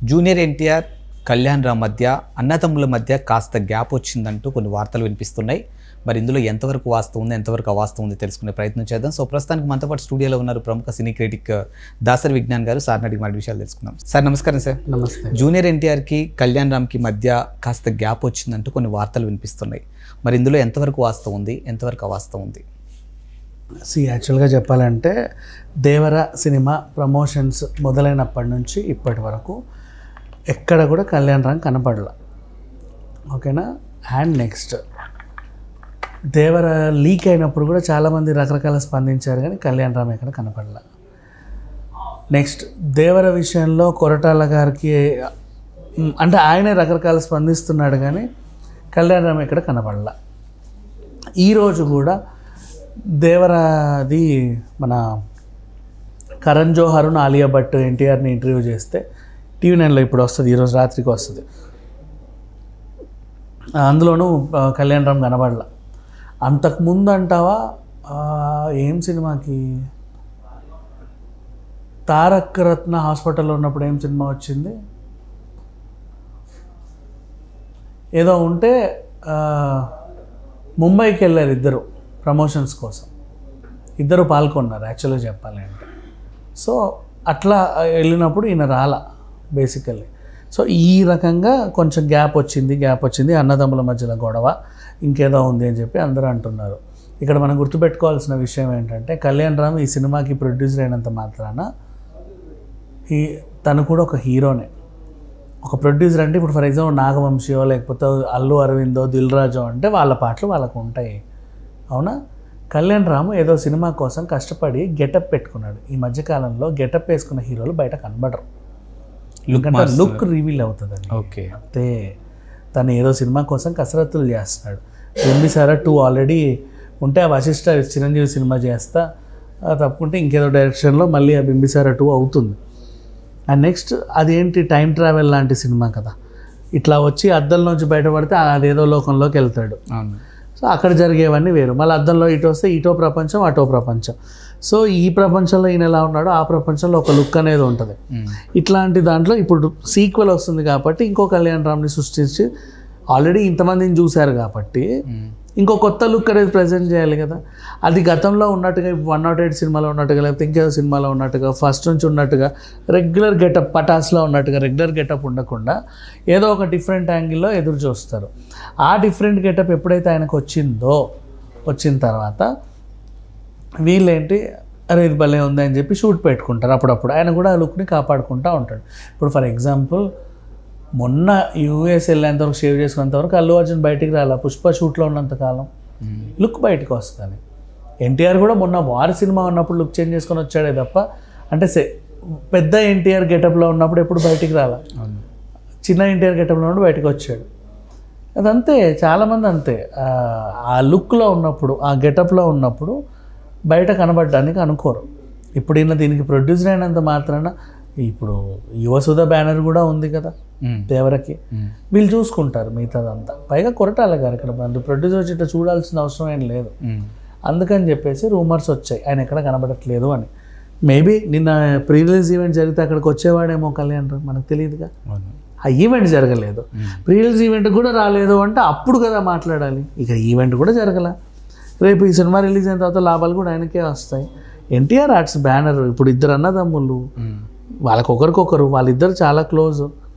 Junior NTR, Kalyan Ram మధ్య అన్నతమ్ముల మధ్య కాస్త గ్యాప్ వచ్చిందంటూ కొన్ని వార్తలు వినిపిస్తున్నాయి. మరి ఇందులో ఎంతవరకు వాస్తవం ఉంది, ఎంతవరకు అవాస్తవం ఉంది తెలుసుకునే ప్రయత్నం చేద్దాం. సో ప్రస్తుతానికి మనతో పాటు స్టూడియోలో ఉన్నారు ప్రముఖ సినీ క్రిటిక్ దాసరి విజ్ఞాన్ గారు. సార్ని అడిగి మరి విషయాలు తెలుసుకుందాం. సార్ నమస్కారం. సార్ నమస్తే. జూనియర్ ఎన్టీఆర్కి కళ్యాణ్ రామ్కి మధ్య కాస్త గ్యాప్ వచ్చిందంటూ కొన్ని వార్తలు వినిపిస్తున్నాయి. మరి ఇందులో ఎంతవరకు వాస్తవం ఉంది, ఎంతవరకు అవాస్తవం ఉంది? యాక్చువల్గా చెప్పాలంటే దేవర సినిమా ప్రమోషన్స్ మొదలైనప్పటి నుంచి ఇప్పటి వరకు ఎక్కడ కూడా కళ్యాణ్ రామ్ కనపడల. ఓకేనా. అండ్ నెక్స్ట్ దేవర లీక్ అయినప్పుడు కూడా చాలామంది రకరకాల స్పందించారు, కానీ కళ్యాణ్ రామ్ ఎక్కడ కనపడల. నెక్స్ట్ దేవర విషయంలో కొరటాల గారికి అంటే ఆయనే రకరకాల స్పందిస్తున్నాడు, కానీ కళ్యాణ్ రామ్ ఎక్కడ కనపడల. ఈరోజు కూడా దేవరాది మన కరణ్ జోహర్, ఆలియా భట్ ఎన్టీఆర్ని ఇంటర్వ్యూ చేస్తే TV9లో ఇప్పుడు వస్తుంది, ఈరోజు రాత్రికి వస్తుంది. అందులోనూ కళ్యాణ్ రామ్ కనబడలా. అంతకుముందు అంటావా ఏం సినిమాకి, తారక్ రత్న హాస్పిటల్లో ఉన్నప్పుడు ఏం సినిమా వచ్చింది, ఏదో ఉంటే ముంబైకి వెళ్ళారు ఇద్దరు ప్రమోషన్స్ కోసం, ఇద్దరు పాల్గొన్నారు యాక్చువల్గా చెప్పాలి అంటే. సో అట్లా వెళ్ళినప్పుడు ఈయన రాలా బేసికల్లీ. సో ఈ రకంగా కొంచెం గ్యాప్ వచ్చింది, అన్నదమ్ముల మధ్యలో గొడవ ఇంకేదో ఉంది అని చెప్పి అందరూ అంటున్నారు. ఇక్కడ మనం గుర్తుపెట్టుకోవాల్సిన విషయం ఏంటంటే కళ్యాణ్ రామ్ ఈ సినిమాకి ప్రొడ్యూసర్ అయినంత మాత్రాన తను కూడా ఒక హీరోనే. ఒక ప్రొడ్యూసర్ అంటే ఇప్పుడు ఫర్ ఎగ్జాంపుల్ నాగవంశియో లేకపోతే అల్లు అరవిందో, దిల్ రాజో అంటే వాళ్ళ పాటలు వాళ్ళకు ఉంటాయి, అవునా. కళ్యాణ్ రామ్ ఏదో సినిమా కోసం కష్టపడి గెటప్ పెట్టుకున్నాడు. ఈ మధ్యకాలంలో గెటప్ వేసుకున్న హీరోలు బయట కనబడరు, ఎందుకంటే లుక్ రివీల్ అవుతుందని. ఓకే. అంతే. తను ఏదో సినిమా కోసం కసరత్తులు చేస్తున్నాడు. బింబిసార 2 ఆల్రెడీ ఉంటే ఆ వశిష్ఠ చిరంజీవి సినిమా చేస్తా తప్పుకుంటే ఇంకేదో డైరెక్షన్లో మళ్ళీ ఆ బింబిసార 2 అవుతుంది. అండ్ నెక్స్ట్ అదేంటి టైం ట్రావెల్ లాంటి సినిమా కదా, ఇట్లా వచ్చి అద్దంలోంచి బయటపడితే అదేదో లోకంలోకి వెళ్తాడు. సో అక్కడ జరిగేవన్నీ వేరు. మళ్ళీ అద్దంలో ఇటు వస్తే ఇటో ప్రపంచం, అటో ప్రపంచం. సో ఈ ప్రపంచంలో ఈయన ఎలా ఉన్నాడో ఆ ప్రపంచంలో ఒక లుక్ అనేది ఉంటుంది. ఇట్లాంటి దాంట్లో ఇప్పుడు సీక్వెల్ వస్తుంది కాబట్టి ఇంకో కళ్యాణ్ రామ్ని సృష్టించి ఆల్రెడీ ఇంతమందిని చూశారు కాబట్టి ఇంకో కొత్త లుక్ అనేది ప్రజెంట్ చేయాలి కదా. అది గతంలో ఉన్నట్టుగా 108 సినిమాలో ఉన్నట్టుగా లేకపోతే ఇంకేదో సినిమాలో ఉన్నట్టుగా ఫస్ట్ నుంచి ఉన్నట్టుగా రెగ్యులర్ గెటప్ పటాస్లో ఉన్నట్టుగా రెగ్యులర్ గెటప్ ఉండకుండా ఏదో ఒక డిఫరెంట్ యాంగిల్లో ఎదురు చూస్తారు. ఆ డిఫరెంట్ గెటప్ ఎప్పుడైతే ఆయనకు వచ్చిన తర్వాత వీళ్ళేంటి అరే ఇది భలే ఉంది అని చెప్పి షూట్ పెట్టుకుంటారు. అప్పుడప్పుడు ఆయన కూడా ఆ లుక్ని కాపాడుకుంటూ ఉంటాడు. ఇప్పుడు ఫర్ ఎగ్జాంపుల్ మొన్న US వెళ్ళేంతవరకు షేవ్ చేసుకున్నంతవరకు అల్లు అర్జున్ బయటికి రాలా, పుష్ప షూట్లో ఉన్నంతకాలం లుక్ బయటకు వస్తుంది. ఎన్టీఆర్ కూడా మొన్న వారి సినిమా ఉన్నప్పుడు లుక్ చేంజ్ చేసుకొని వచ్చాడే తప్ప అంటే పెద్ద ఎన్టీఆర్ గెటప్లో ఉన్నప్పుడు ఎప్పుడు బయటికి రాలా, చిన్న ఎన్టీఆర్ గెటప్లో ఉన్నప్పుడు బయటకు వచ్చాడు. అదంతే, చాలామంది అంతే. ఆ లుక్లో ఉన్నప్పుడు ఆ గెటప్లో ఉన్నప్పుడు బయట కనబడడానికి అనుకోరు. ఇప్పుడు ఈయన దీనికి ప్రొడ్యూసర్ అయినంత మాత్రాన ఇప్పుడు యువసుధ బ్యానర్ కూడా ఉంది కదా దేవరకి, వీళ్ళు చూసుకుంటారు మిగతాదంతా. పైగా కొరటాల గారు ఇక్కడ ప్రొడ్యూసర్ వచ్చి ఇట్లా చూడాల్సిన అవసరం ఏం లేదు. అందుకని చెప్పేసి రూమర్స్ వచ్చాయి ఆయన ఎక్కడ కనబడట్లేదు అని. మేబీ నిన్న ప్రీ రిలీజ్ ఈవెంట్ జరిగితే అక్కడికి వచ్చేవాడేమో కళ్యాణ్ రామ్, మనకు తెలియదుగా. ఆ ఈవెంట్ జరగలేదు, ప్రీ రిలీజ్ ఈవెంట్ కూడా రాలేదు అంటే అప్పుడు కదా మాట్లాడాలి. ఇక ఈవెంట్ కూడా జరగల. రేపు ఈ సినిమా రిలీజ్ అయిన తర్వాత లాభాలు కూడా ఆయనకే వస్తాయి. ఎన్టీఆర్ ఆర్ట్స్ బ్యానర్ ఇప్పుడు ఇద్దరు అన్నదమ్ములు, వాళ్ళకొకరికొకరు, వాళ్ళిద్దరు చాలా క్లోజ్.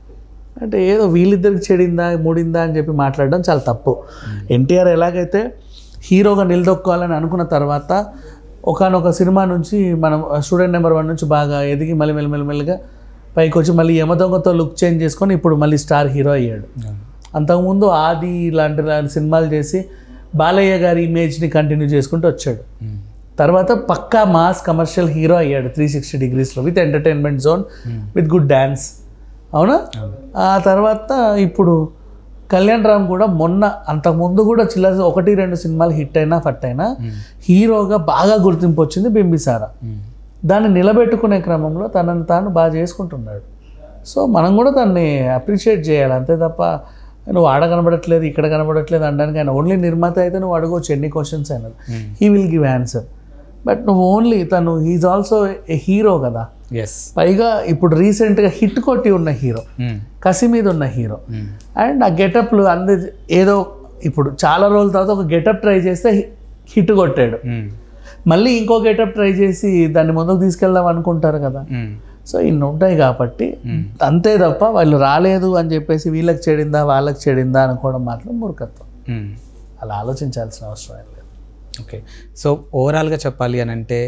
అంటే ఏదో వీళ్ళిద్దరికి చెడిందా మూడిందా అని చెప్పి మాట్లాడడం చాలా తప్పు. ఎన్టీఆర్ ఎలాగైతే హీరోగా నిలదొక్కోవాలని అనుకున్న తర్వాత ఒకానొక సినిమా నుంచి మనం స్టూడెంట్ నెంబర్ 1 నుంచి బాగా ఎదిగి మళ్ళీ మెల్లమెల్లగా పైకి వచ్చి మళ్ళీ యమదొంగతో లుక్ చేంజ్ చేసుకొని ఇప్పుడు మళ్ళీ స్టార్ హీరో అయ్యాడు. అంతకుముందు ఆది ఇలాంటి సినిమాలు చేసి బాలయ్య గారి ఇమేజ్ని కంటిన్యూ చేసుకుంటూ వచ్చాడు. తర్వాత పక్కా మాస్ కమర్షియల్ హీరో అయ్యాడు 360 డిగ్రీస్లో with entertainment zone with good dance, అవునా. ఆ తర్వాత ఇప్పుడు కళ్యాణ్ రామ్ కూడా మొన్న అంతకుముందు కూడా 1-2 సినిమాలు హిట్ అయినా ఫట్ అయినా హీరోగా బాగా గుర్తింపు వచ్చింది బింబిసార. దాన్ని నిలబెట్టుకునే క్రమంలో తనని తాను బాగా చేసుకుంటున్నాడు. సో మనం కూడా దాన్ని అప్రిషియేట్ చేయాలి, అంతే తప్ప నువ్వు ఆడ కనబడట్లేదు ఇక్కడ కనబడట్లేదు అనడానికి ఆయన ఓన్లీ నిర్మాత అయితే నువ్వు అడగవచ్చు ఎన్ని క్వశ్చన్స్ అయినా, he will give answer. But నువ్వు ఓన్లీ తను హీఈస్ ఆల్సో ఏ హీరో కదా, ఎస్. పైగా ఇప్పుడు రీసెంట్గా హిట్ కొట్టి ఉన్న హీరో, కసి మీద ఉన్న హీరో. అండ్ ఆ గెటప్లు ఏదో ఇప్పుడు చాలా రోజుల తర్వాత ఒక గెటప్ ట్రై చేస్తే హిట్ కొట్టాడు, మళ్ళీ ఇంకో గెటప్ ట్రై చేసి దాన్ని ముందుకు తీసుకెళ్దాం అనుకుంటారు కదా. సో ఇన్ని ఉంటాయి కాబట్టి అంతే తప్ప వాళ్ళు రాలేదు అని చెప్పేసి వీళ్ళకి చెడిందా వాళ్ళకి చెడిందా అనుకోవడం మాత్రం మూర్ఖత్వం. అలా ఆలోచించాల్సిన అవసరం ఏం లేదు. ఓకే. సో ఓవరాల్గా చెప్పాలి అని అంటే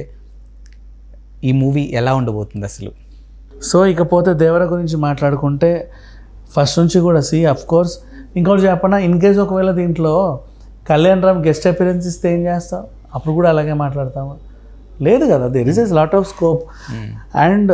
ఈ మూవీ ఎలా ఉండబోతుంది అసలు? సో ఇకపోతే దేవర గురించి మాట్లాడుకుంటే ఫస్ట్ నుంచి కూడా కోర్స్ ఇంకోటి చెప్పనా, ఇన్ కేస్ ఒకవేళ దీంట్లో కళ్యాణ్ రామ్ గెస్ట్ అపిరెన్స్ ఇస్తే ఏం చేస్తాం? అప్పుడు కూడా అలాగే మాట్లాడతామా? లేదు కదా. There is a lot of scope. And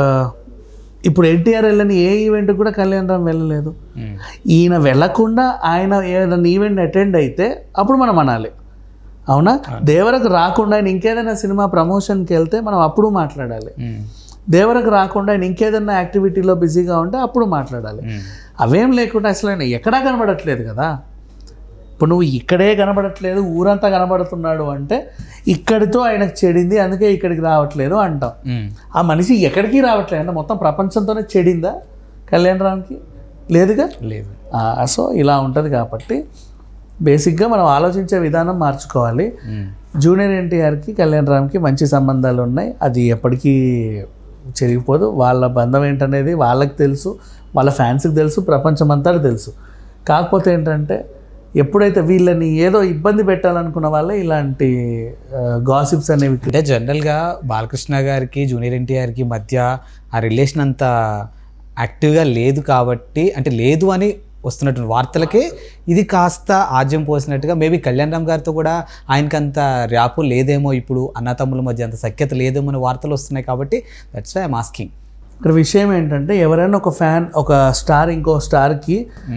ఇప్పుడు ఎన్టీఆర్ వెళ్ళని ఏ ఈవెంట్ కూడా కళ్యాణ్ రామ్ వెళ్ళలేదు. ఈయన వెళ్ళకుండా ఆయన ఏదైనా ఈవెంట్ అటెండ్ అయితే అప్పుడు మనం అనాలి, అవునా? దేవరకు రాకుండా ఆయన ఇంకేదైనా సినిమా ప్రమోషన్కి వెళ్తే మనం అప్పుడు మాట్లాడాలి. దేవరకు రాకుండా ఆయన ఇంకేదైనా యాక్టివిటీలో బిజీగా ఉంటే అప్పుడు మాట్లాడాలి. అవేం లేకుండా అసలు ఆయన ఎక్కడా కనబడట్లేదు కదా. ఇప్పుడు నువ్వు ఇక్కడే కనబడట్లేదు, ఊరంతా కనబడుతున్నాడు అంటే ఇక్కడితో ఆయనకు చెడింది, అందుకే ఇక్కడికి రావట్లేదు అంటాం. ఆ మనిషి ఎక్కడికి రావట్లేదు అంటే మొత్తం ప్రపంచంతోనే చెడిందా కళ్యాణ్ రామ్కి? లేదుగా. లేదు. సో ఇలా ఉంటుంది కాబట్టి బేసిక్గా మనం ఆలోచించే విధానం మార్చుకోవాలి. జూనియర్ ఎన్టీఆర్కి కళ్యాణ్ రామ్కి మంచి సంబంధాలు ఉన్నాయి, అది ఎప్పటికీ చెరిగిపోదు. వాళ్ళ బంధం ఏంటనేది వాళ్ళకి తెలుసు, వాళ్ళ ఫ్యాన్స్కి తెలుసు, ప్రపంచం అంతా తెలుసు. కాకపోతే ఏంటంటే ఎప్పుడైతే వీళ్ళని ఏదో ఇబ్బంది పెట్టాలనుకున్న వాళ్ళే ఇలాంటి గాసిప్స్ అనేవి. అంటే జనరల్గా బాలకృష్ణ గారికి జూనియర్ ఎన్టీఆర్కి మధ్య ఆ రిలేషన్ అంత యాక్టివ్గా లేదు కాబట్టి, అంటే లేదు అని వస్తున్నటువంటి వార్తలకే ఇది కాస్త ఆజ్యం పోసినట్టుగా, మేబీ కళ్యాణ్ రామ్ గారితో కూడా ఆయనకి అంత ర్యాపు లేదేమో, ఇప్పుడు అన్నతమ్ముల మధ్య అంత సఖ్యత లేదేమో అని వార్తలు వస్తున్నాయి కాబట్టి దట్స్ వై ఐఎమ్ ఆస్కింగ్. ఇక్కడ విషయం ఏంటంటే ఎవరైనా ఒక ఫ్యాన్, ఒక స్టార్ ఇంకో స్టార్కి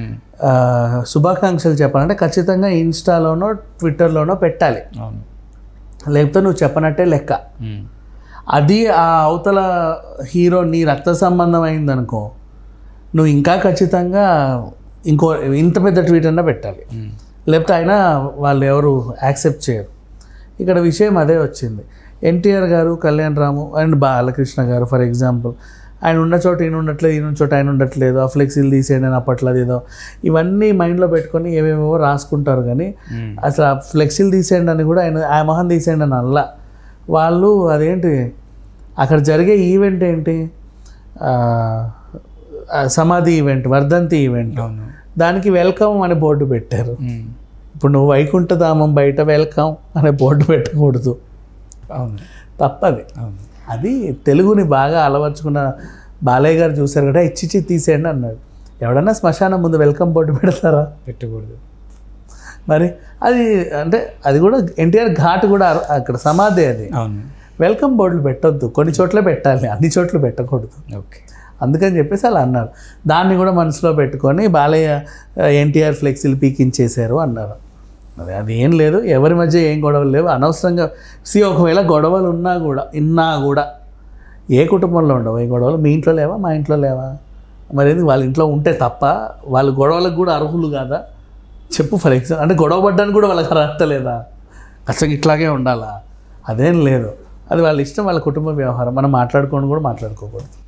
శుభాకాంక్షలు చెప్పాలంటే ఖచ్చితంగా ఇన్స్టాలోనో ట్విట్టర్లోనో పెట్టాలి, లేకపోతే నువ్వు చెప్పనట్టే లెక్క. అది ఆ అవతల హీరో నీ రక్త సంబంధం అయిందనుకో, నువ్వు ఇంకా ఖచ్చితంగా ఇంత పెద్ద ట్వీట్ అన్నా పెట్టాలి, లేకపోతే అయినా వాళ్ళు ఎవరు యాక్సెప్ట్ చేయరు. ఇక్కడ విషయం అదే వచ్చింది. ఎన్టీఆర్ గారు, కళ్యాణ్ రాము అండ్ బాలకృష్ణ గారు ఫర్ ఎగ్జాంపుల్, ఆయన ఉన్న చోట ఈయన ఉండట్లేదు, ఈయన చోట ఆయన ఉండట్లేదు, ఆ ఫ్లెక్సీలు తీసేయండి అని అప్పట్లో ఏదో ఇవన్నీ మైండ్లో పెట్టుకొని ఏమేమో రాసుకుంటారు. కానీ అసలు ఆ ఫ్లెక్సీలు తీసేయండి అని కూడా ఆయన ఆ మొహం తీసేయండి అని అల్లా వాళ్ళు. అదేంటి అక్కడ జరిగే ఈవెంట్ ఏంటి, సమాధి ఈవెంట్, వర్ధంతి ఈవెంట్, దానికి వెల్కమ్ అనే బోర్డు పెట్టారు. ఇప్పుడు నువ్వు వైకుంఠధామం బయట వెల్కమ్ అనే బోర్డు పెట్టకూడదు, తప్పది. అది తెలుగుని బాగా అలవర్చుకున్న బాలయ్య గారు చూశారు కదా, ఇచ్చి తీసేయండి అన్నాడు. ఎవడన్నా శ్మశానం ముందు వెల్కమ్ బోర్డు పెడతారా? పెట్టకూడదు. మరి అది అంటే అది కూడా ఎన్టీఆర్ ఘాట్ కూడా అక్కడ సమాధి, అది వెల్కమ్ బోర్డులు పెట్టొద్దు, కొన్ని చోట్ల పెట్టాలి, అన్ని చోట్ల పెట్టకూడదు. ఓకే, అందుకని చెప్పేసి అలా అన్నారు. దాన్ని కూడా మనసులో పెట్టుకొని బాలయ్య ఎన్టీఆర్ ఫ్లెక్సీలు పీకించేశారు అన్నారు. అది ఏం లేదు, ఎవరి మధ్య ఏం గొడవలు లేవు, అనవసరంగా. ఒకవేళ గొడవలు ఉన్నా కూడా ఏ కుటుంబంలో ఉండవు ఈ గొడవలు? మీ ఇంట్లో లేవా, మా ఇంట్లో లేవా? మరి వాళ్ళ ఇంట్లో ఉంటే తప్ప వాళ్ళు గొడవలకు కూడా అర్హులు కాదా చెప్పు? ఫర్ ఎగ్జాంపుల్ అంటే గొడవ పడ్డానికి కూడా వాళ్ళకి అర్హత లేదా? అసలు ఇట్లాగే ఉండాలా? అదేం లేదు, అది వాళ్ళ ఇష్టం, వాళ్ళ కుటుంబ వ్యవహారం. మనం మాట్లాడుకోవడం కూడా మాట్లాడుకోకూడదు.